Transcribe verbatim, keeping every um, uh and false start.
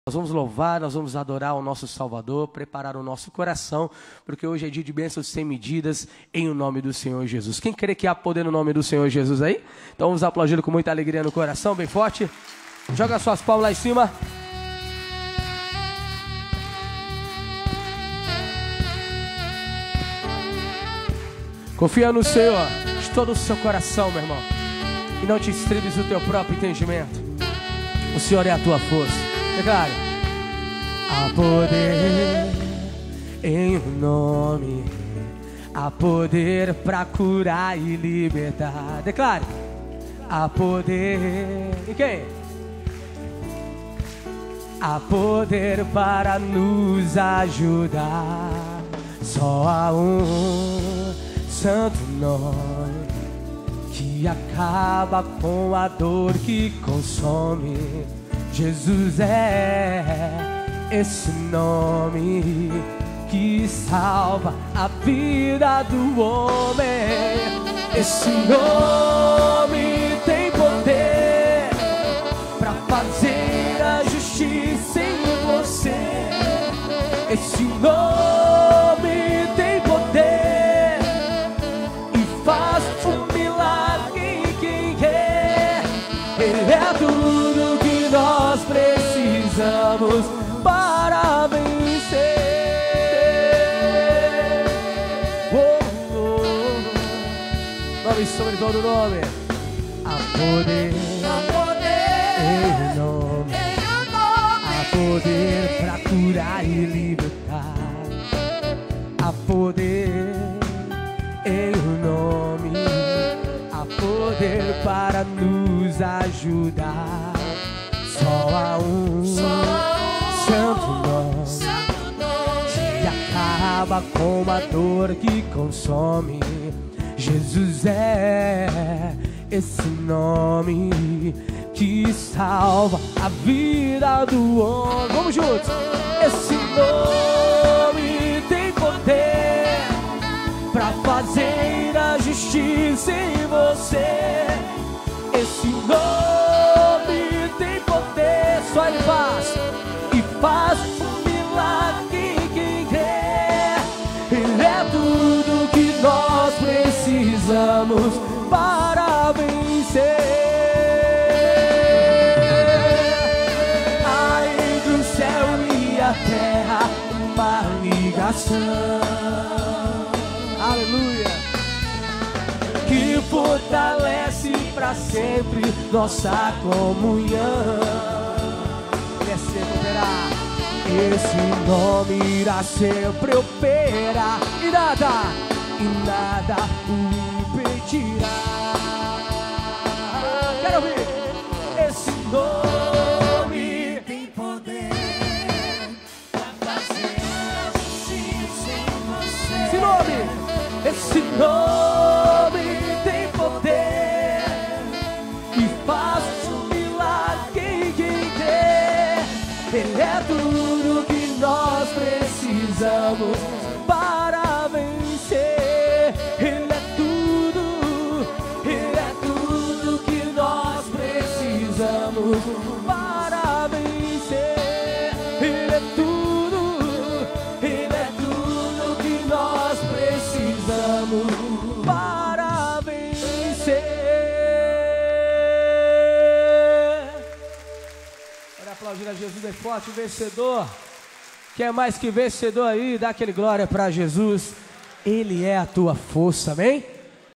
Nós vamos louvar, nós vamos adorar o nosso Salvador, preparar o nosso coração, porque hoje é dia de bênçãos sem medidas, em o nome do Senhor Jesus. Quem crê que há poder no nome do Senhor Jesus aí? Então vamos aplaudir com muita alegria no coração, bem forte. Joga suas palmas lá em cima. Confia no Senhor de todo o seu coração, meu irmão, e não te estribes o teu próprio entendimento. O Senhor é a tua força. Declare: há poder em um nome, há poder para curar e libertar. Declare: há poder em quem? Há poder para nos ajudar. Só há um santo nome que acaba com a dor que consome. Jesus é esse nome que salva a vida do homem. Esse nome tem poder para fazer a justiça em você. Esse nome tem poder e faz um milagre em quem quer. Ele é tudo que nós precisamos para vencer. Oh, oh. Nome sobre todo nome. Há poder, há poder em um nome, há poder para curar e libertar. Há poder em um nome, há poder para nos ajudar. Só há um santo nome que acaba com a dor que consome. Jesus é esse nome que salva a vida do homem. Vamos juntos! Esse nome tem poder para fazer a justiça em você. Esse nome tem poder, só Ele faz, e faz um milagre em quem quer. Ele é tudo que nós precisamos para vencer. Ai, do céu e a terra, uma ligação. Aleluia. Que fortalece para sempre nossa comunhão. Ele é sempre operar. Esse nome irá sempre operar, e nada, e nada o impedirá. Quero ouvir. Esse nome tem poder para fazer a justiça em você. Esse nome, esse nome tem poder e faz um milagre em quem quer. Ele é tudo que nós precisamos para vencer. Ele é tudo, Ele é tudo que nós precisamos para vencer. Ele é tudo, Ele é tudo que nós precisamos para vencer. Olha, aplaudir a Jesus é forte, vencedor. Quem é mais que vencedor aí, dá aquele glória para Jesus. Ele é a tua força, amém?